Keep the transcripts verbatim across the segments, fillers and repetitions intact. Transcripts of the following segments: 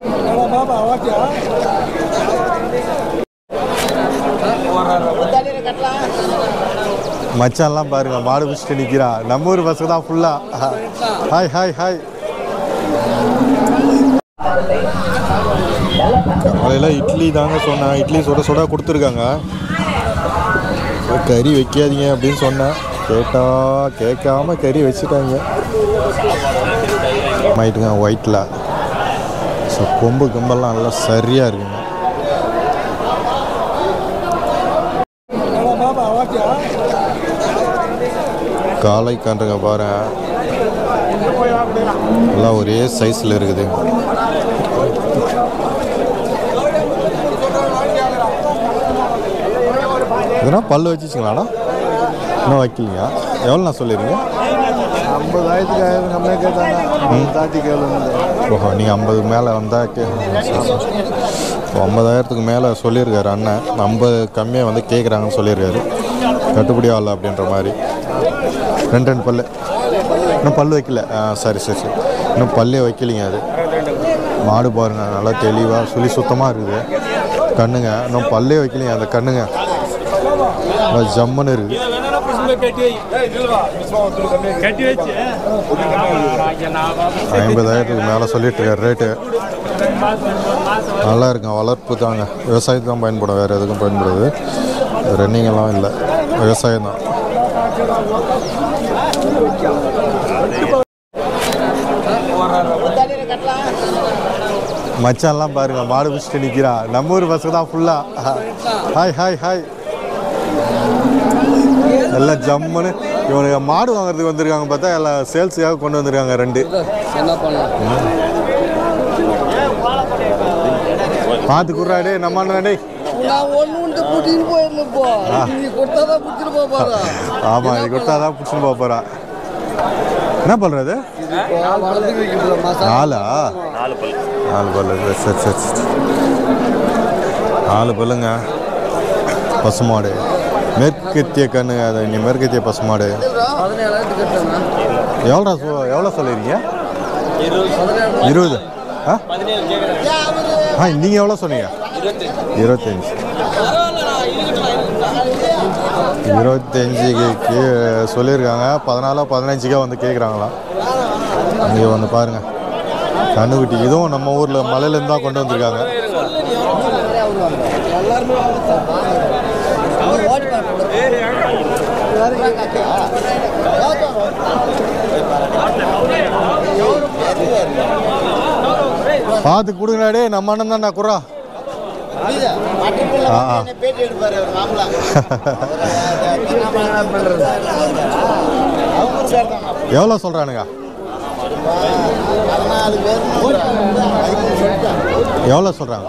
மச்சான்லாம் பாருங்க மாடு பிடிச்சிட்டு நிற்கிறா. நம்ம ஊர் பஸ்ஸு தான் ஃபுல்லா. Hi hi hi. காலையில் இட்லி தாங்க சொன்னேன். இட்லி சுட சுட கொடுத்துருக்காங்க. கறி வைக்காதீங்க அப்படின்னு சொன்னேன். கேட்டா கேட்காம கறி வச்சுட்டாங்க. ஆயிட்டுங்க ஒயிட்டில். ஸோ கொம்பு கொம்பெல்லாம் நல்லா சரியாக இருக்குங்க. காலை கன்றுங்க பாரு, எல்லாம் ஒரே சைஸில் இருக்குது. இதெல்லாம் பல்லு வச்சுச்சிங்களாண்ணா? இன்னும் வைக்கலைங்க. எவ்வளோ நான் சொல்லிடுங்க? ஐம்பதாயிரத்துக்கு ஆயிரம் கம்மியாக கேட்டாங்க. தாத்தி கேள்வி. ஓஹோ, நீங்கள் ஐம்பதுக்கு மேலே வந்தால் கே ஐம்பதாயிரத்துக்கு மேலே சொல்லியிருக்காரு அண்ணன். ஐம்பது கம்மியாக வந்து கேட்குறாங்கன்னு சொல்லியிருக்காரு. கட்டுப்படி ஆகல அப்படின்ற மாதிரி. ரெண்டு ரெண்டு பல்லு இன்னும் பல்லு வைக்கல. ஆ சரி சரி சரி இன்னும் பல்லே வைக்கலிங்க. அது மாடு பாருங்க நல்லா தெளிவாக சுழி சுத்தமாக இருக்குது. கண்ணுங்க இன்னும் பல்லே வைக்கலிங்க. அந்த கண்ணுங்க ஜம்முன்னு இருக்குது. ஐம்பதாயிரத்துக்கு மேலே சொல்லிட்டு இருக்காரு ரேட்டு. நல்லா இருக்குங்க. வளர்ப்பு தாங்க. விவசாயத்துக்கு தான் பயன்படும், வேறு எதுக்கும் பயன்படுது. ரன்னிங்கெல்லாம் இல்லை, விவசாயம் தான். மச்சான்லாம் பாருங்க மாடு பிடிச்சிட்டு நிற்கிறா. நம்ம ஊர் பஸ்ஸு தான் ஃபுல்லா. Hi hi hi. எல்லாம் ஜம்முன்னு இவனுக்கு மாடு வாங்குறதுக்கு வந்திருக்காங்க. பார்த்தா எல்லாம் சேல்ஸுக்காக கொண்டு வந்திருக்காங்க. ரெண்டு பார்த்து குர்றாடே நம்ம அண்ணாடே. ஆமாம், இது கொடுத்தாதான் பிடிச்சின்னு போக போகிறா. என்ன பண்ணுறது? நாலா நாலு பல்லு. சரி சரி சரி நாலு பல்லுங்க. பசுமாடு மேற்கத்திய கண்ணுங்க. அது இங்கே மேற்கத்திய பசுமாடு. எவ்வளோ எவ்வளோ சொல்லியிருக்கீங்க? இருபது. ஆ ஆ நீங்கள் எவ்வளோ சொன்னீங்க? இருபத்தஞ்சி. இருபத்தஞ்சிக்கு சொல்லியிருக்காங்க. பதினாலோ பதினஞ்சுக்கா வந்து கேட்குறாங்களாம். இங்கே வந்து பாருங்கள் கண்ணுக்குட்டி. இதுவும் நம்ம ஊரில் மலையிலேருந்து தான் கொண்டு வந்திருக்காங்க. பார்த்து கொடுங்கடே. நம்ம அண்ணன் தான் நான் குறா. எவ்வளோ சொல்கிறானுங்க? எவ்வளோ சொல்கிறாங்க?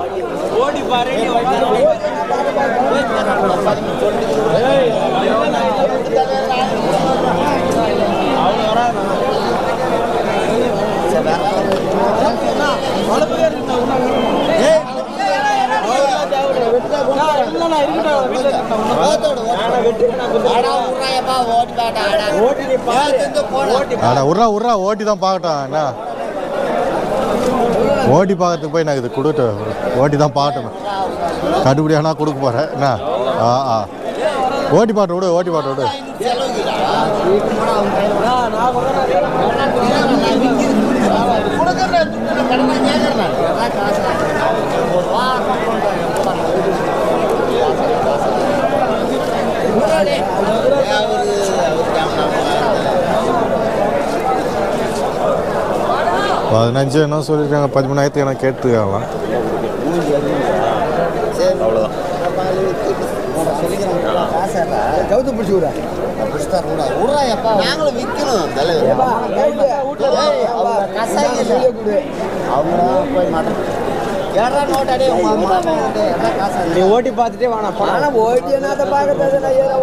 உர்றா உர்றா ஓட்டி தான் பார்க்கட்டும். என்ன ஓட்டி பார்க்கறதுக்கு போய் நான் இது கொடுத்து ஓட்டி தான் பார்க்கணும். கட்டுப்படி ஆனால் கொடுக்க போகிறேன். என்ன ஆ ஆ ஓட்டி பாட்டு விடு, ஓட்டி பாட்டு விடு. பதினஞ்சு என்ன சொல்லியிருக்காங்க. பதிமூணாயிரத்துக்கு என்ன கேட்டுருக்காங்களாம். அவ்வளோதான். கவுத்து பிடிச்சி விட நாங்களும் விற்கணும். நீ ஓட்டி பார்த்துட்டே வாங்க. ஓட்டி என்ன பார்க்கறது?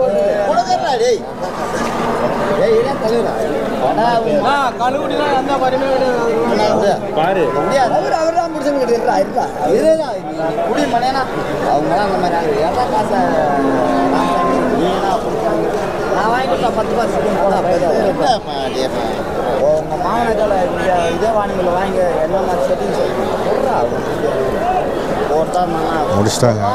நான் வாங்கிட்டேன் பத்து பர்சன்ட் உங்கள் மாவனக்கால இதே வாணிகளை வாங்கி என்ன மாதிரி செட்டிங் சொல்லுங்கள். முடிச்சிட்டாங்க.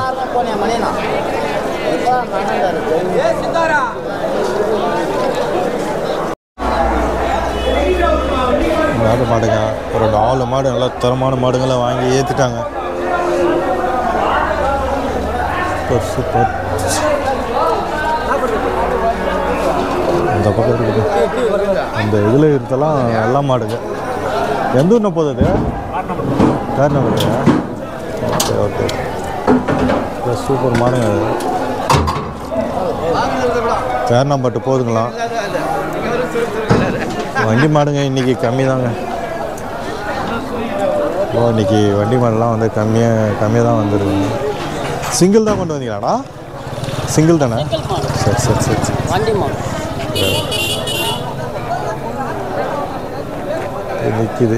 நாட்டு மாடுங்க ஒரு நாலு மாடு நல்லா தரமான மாடுங்களை வாங்கி ஏற்றிட்டாங்க. Super super. அந்த பக்கம் இருக்குது அந்த இதில் இருந்தெல்லாம் எல்லா மாடுங்க. எந்த ஊர்னா போகுது காரணம் இல்லையா? ஓகே ஓகே சூப்பர் மாடுங்க. தேர்னாம்பட்டு போதுங்களா? வண்டி மாடுங்க இன்றைக்கி கம்மி தாங்க. ஓ இன்றைக்கி வண்டி மாடுலாம் வந்து கம்மியாக கம்மியாக தான் வந்துருக்குங்க. சிங்கிள் தான் கொண்டு வந்தீங்களாடா? சிங்கிள் தானே? சரி சரி சரி சரி வண்டி மாடு நிற்கிது.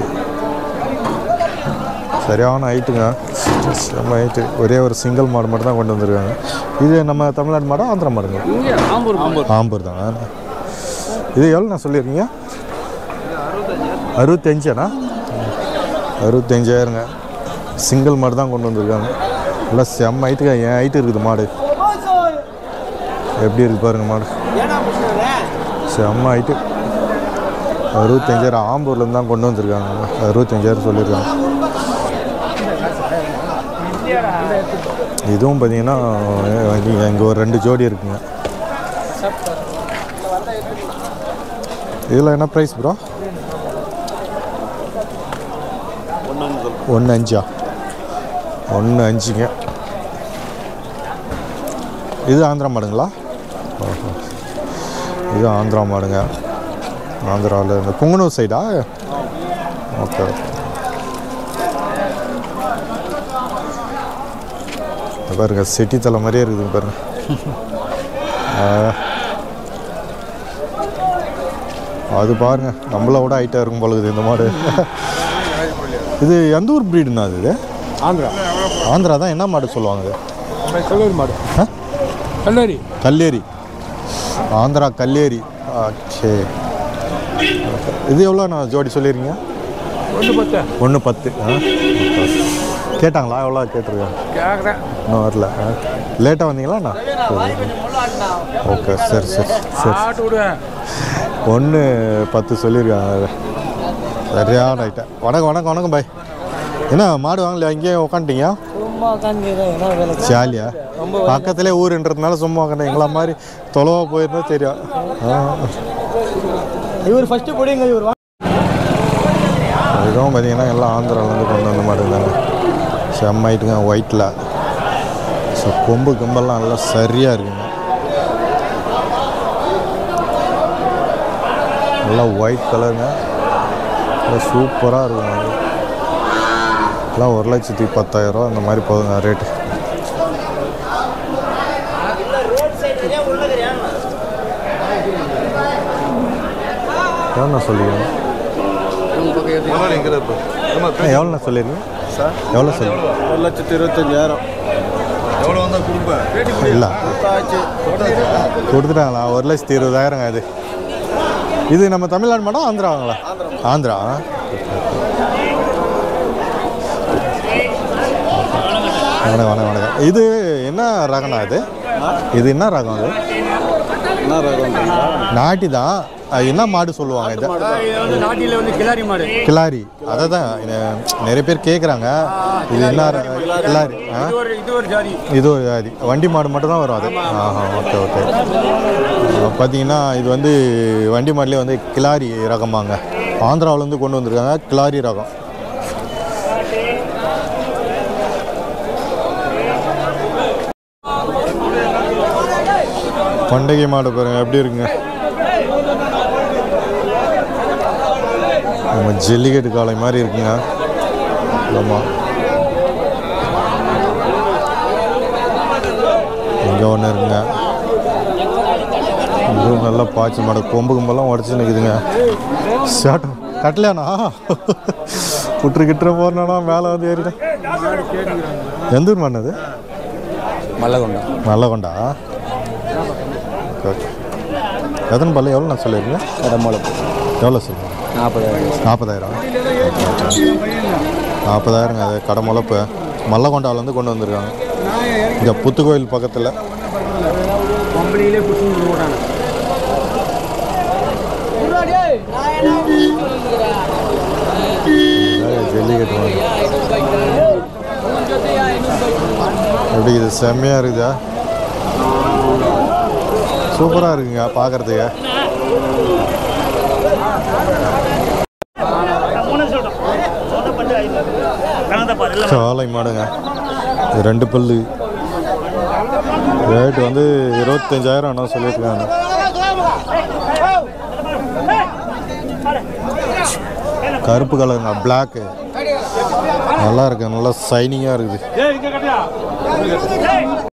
சரியான ஹைட்டுங்க, செம்ம ஹைட்டு. ஒரே ஒரு சிங்கிள் மாடு மட்டும் தான் கொண்டு வந்திருக்காங்க. இது நம்ம தமிழ்நாடு மாடா ஆந்திரா மாடுங்க? ஆம்பூர் ஆம்பூர் ஆம்பூர் தாங்க. இது எவ்வளோ நான் சொல்லியிருக்கீங்க? அறுபத்தஞ்சாண்ணா? அறுபத்தஞ்சாயிரங்க. சிங்கிள் மாடு தான் கொண்டு வந்திருக்காங்க. நல்லா செம்ம ஹைட்டுங்க. என் ஹைட்டு இருக்குது மாடு. எப்படி இருக்குது பாருங்கள் மாடு, செம்ம ஹைட்டு. அறுபத்தஞ்சாயிரம் ஆம்பூர்லேருந்து தான் கொண்டு வந்திருக்காங்க. அறுபத்தஞ்சாயிரம் சொல்லியிருக்காங்க. இதுவும் பார்த்தீங்கன்னா இங்கே ஒரு ரெண்டு ஜோடி இருக்குங்க. இதில் என்ன ப்ரைஸ் ப்ரோ? ஒன்று அஞ்சா? ஒன்று அஞ்சுங்க. இது ஆந்திரா மாடுங்களா? ஓஹோ, இது ஆந்திரா மாடுங்க. ஆந்திராவில் இந்த புங்கனூர் சைடா? Okay okay. பாருங்க சிட்டி தலை மாதிரியே இருக்குது பாருங்க. அது பாருங்க நம்மளை விட ஹைட்டாக இருக்கும் போலுக்குது இந்த மாடு. இது எந்த ஊர் ப்ரீடுண்ணா? அது இது ஆந்திரா. ஆந்திரா தான். என்ன மாடு சொல்லுவாங்க? கல்லூரி மாடு. கல்லூரி கல்லேரி. ஆந்திரா கல்லேரி. சரி. இது எவ்வளோ நான் ஜோடி சொல்லியிருக்கீங்க? ஒன்று பத்து. ஒன்று பத்து. ஆ கேட்டாங்களா? எவ்வளோ கேட்டிருக்கேன்? கேட்குறேன். இன்னும் வரல. லேட்டாக வந்தீங்களாண்ணா? ஓகே சரி சரி சரி. ஒன்று பத்து சொல்லியிருக்காங்க. சரியான ஐட்டம். வணக்கம் வணக்கம் வணக்கம் பாய். என்ன மாடு வாங்கலையா? இங்கேயே உக்காந்துட்டீங்க? சும்மா உட்காந்து ஜாலியா? பக்கத்துலேயே ஊருன்றதுனால சும்மா உட்காந்து எங்களா மாதிரி தொலைவா போயிருந்தா தெரியும். இவர் ஃபஸ்ட்டு போடுங்க. இவர் இதுவும் பார்த்தீங்கன்னா எல்லாம் ஆந்திராவிலேருந்து கொண்டு வந்த மாதிரி இருந்தாங்க. செம்ம ஆயிட்டுங்க. ஒயிட்டில் ஸோ கொம்பு கொம்பெல்லாம் நல்லா சரியாக இருக்குங்க. நல்லா ஒயிட் கலருங்க. நல்லா சூப்பராக இருக்குங்க. அது எல்லாம் ஒரு லட்சத்தி பத்தாயிரரூவா அந்த மாதிரி போகுதுங்க ரேட்டு. எவ்வளோண்ணா சொல்லிக்கிறேன்? எவ்வளோண்ணா சொல்லியிருக்கீங்க? எவ்வளோ சொல்லி? ஒரு லட்சத்தி இருபத்தஞ்சாயிரம். எவ்வளோ வந்தால் கொடுப்பேன்? இல்லை கொடுத்துட்டாங்களா? ஒரு லட்சத்தி இருபதாயிரங்க. அது இது நம்ம தமிழ்நாடு மாடா ஆந்திராங்களா? ஆந்திரா. வணக்கம் வணக்கம் வணக்கம். இது என்ன ரகம்ண்ணா? இது இது என்ன ரகம்? அது என்ன ரகம்? நாட்டி தான். என்ன மாடு சொல்லுவாங்க? இது நாட்டில் வந்து கிளாரி மாடு. கிளாரி. அதை தான் நிறைய பேர் கேட்குறாங்க. இது என்ன கிளாரி? ஆ இது ஒரு ஜாதி. இது ஒரு ஜாதி. வண்டி மாடு மட்டும் தான் வரும் அது. ஆஹா ஓகே ஓகே. பார்த்தீங்கன்னா இது வந்து வண்டி மாடுலேயே வந்து கிளாரி ரகமாங்க. ஆந்திராவிலேருந்து கொண்டு வந்திருக்காங்க கிளாரி ரகம். பண்டிகை மாடு பாருங்க எப்படி இருக்குங்க. நம்ம ஜல்லிக்கட்டு காளை மாதிரி இருக்குங்க. ஆமாம். இங்கே ஒன்று இருக்குங்க. இதுவும் நல்லா பாய்ச்சி மாடு. கொம்பு கொம்பெல்லாம் உடச்சி நிற்குதுங்க. ஷாட்டம் கட்டலையாண்ணா? புற்று கிட்டுற போறேன்னா மேலே வந்து ஏறிட்டேன். எந்த ஊர் மாடு அது? மல்லகொண்டா. மல்லகொண்டா. Okay okay. எத்தனை பல்ல? எவ்வளோ நான் சொல்லியிருக்கேன்? கடமளப்பு. எவ்வளோ சொல்லுங்கள்? நாற்பதாயிரம். நாற்பதாயிரம். நாற்பதாயிரங்க. அது கடை முளப்பு. மல்லகொண்டாவிலேருந்து கொண்டு வந்திருக்காங்க. இங்கே புத்துக்கோயில் பக்கத்தில். கம்பெனியிலே பிடிச்சி போட்டாங்க. ஜல்லிக்கட்டு மாதிரி எப்படி இது செம்மையாக இருக்குதா? சூப்பராக இருக்குங்க பார்க்குறதுக்கு. சாலை மாடுங்க. இது ரெண்டு பல்லு. ரேட்டு வந்து இருபத்தஞ்சாயிரம் என்ன சொல்லியிருக்காங்க. கருப்பு கலருங்க, பிளாக்கு. நல்லா இருக்கு, நல்லா சைனிங்காக இருக்குது.